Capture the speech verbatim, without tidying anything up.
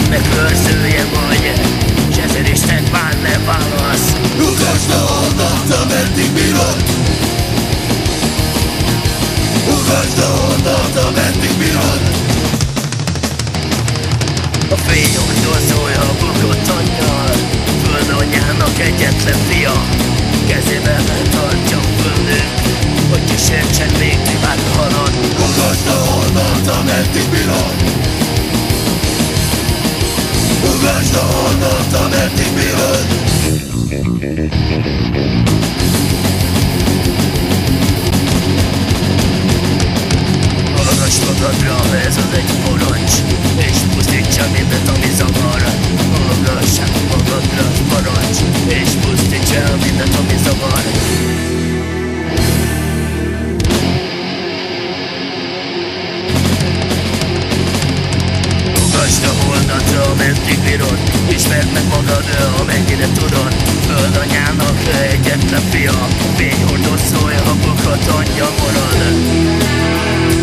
meg őrzője vagy, s ezer Isten vár ne válasz. Ugasd ahonnan, ameddig bírod. Ugasd ahonnan, ameddig bírod. A fényhordozója a bukott angyal, föld anyjának egyetlen fia, kezében tartja földünk, hogy kísértsen még privát halad. Ugasd ahonnan, ameddig bírod. Ugasd ahonnan, ameddig bírod. Hallgass magadra, ez az egy parancs, és pusztítsa mindent, ami zavar. Hallgass magadra, parancs, és pusztítsa mindent, ami zavar. Ugasd a holnatra, ameddig bírod, ismerd meg magad, amennyire tudod. Föld anyának egyetlen fia, fényhordozója, a bukott anyja marad.